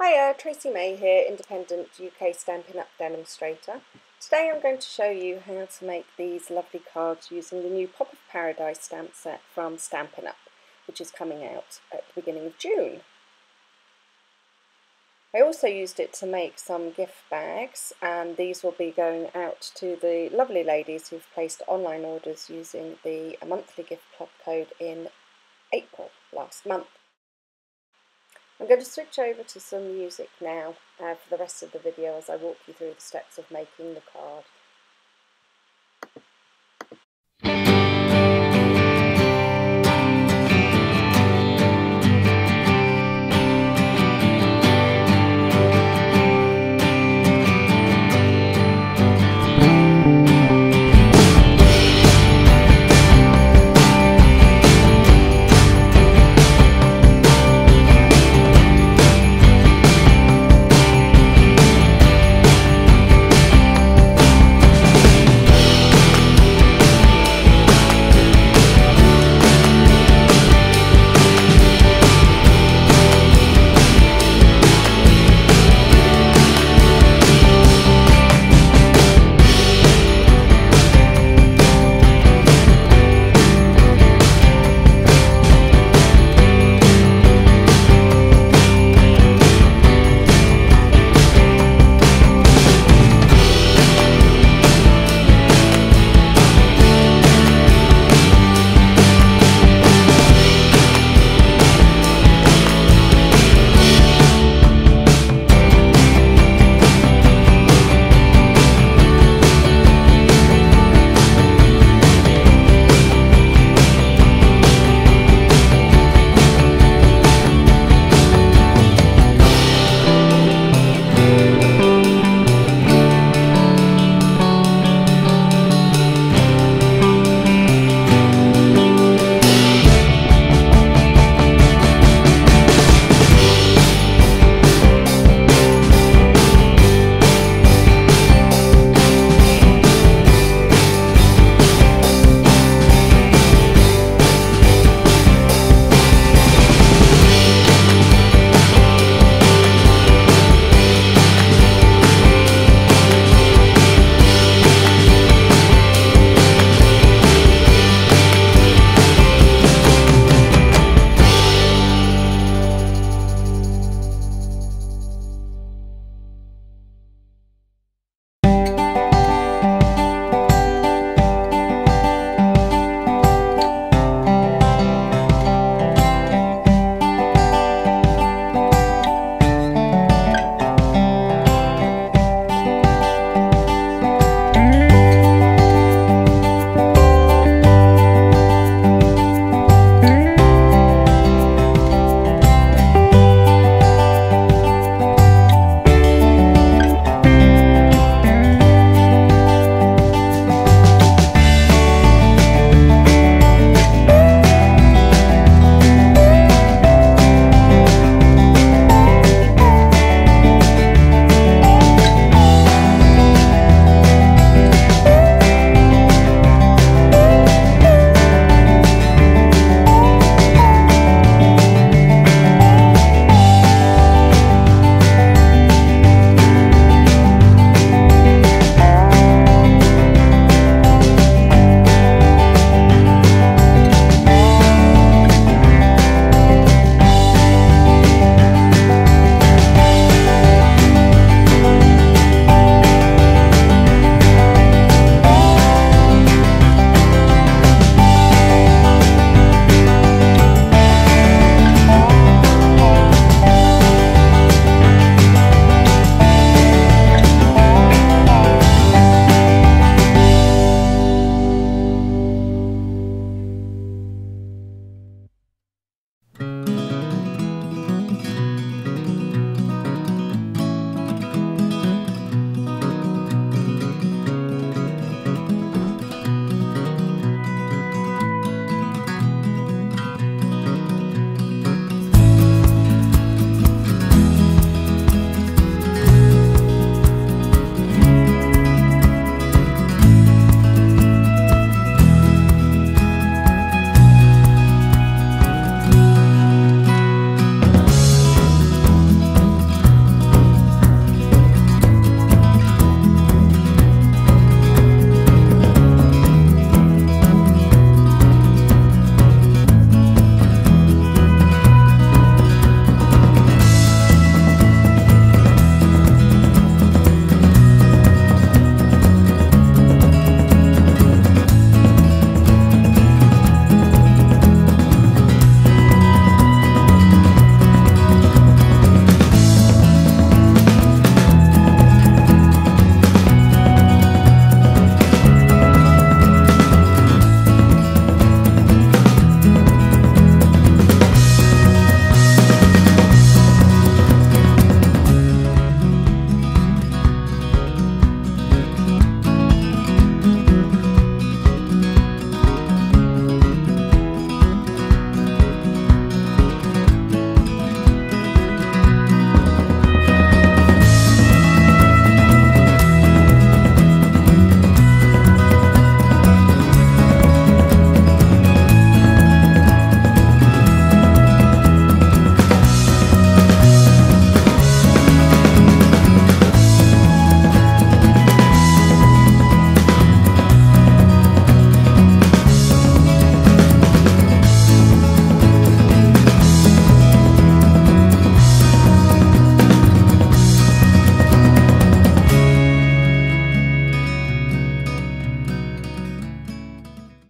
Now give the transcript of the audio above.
Hiya, Tracy May here, independent UK Stampin' Up! Demonstrator. Today I'm going to show you how to make these lovely cards using the new Pop of Paradise stamp set from Stampin' Up!, which is coming out at the beginning of June. I also used it to make some gift bags, and these will be going out to the lovely ladies who've placed online orders using the monthly gift club code in April last month. I'm going to switch over to some music now for the rest of the video as I walk you through the steps of making the card.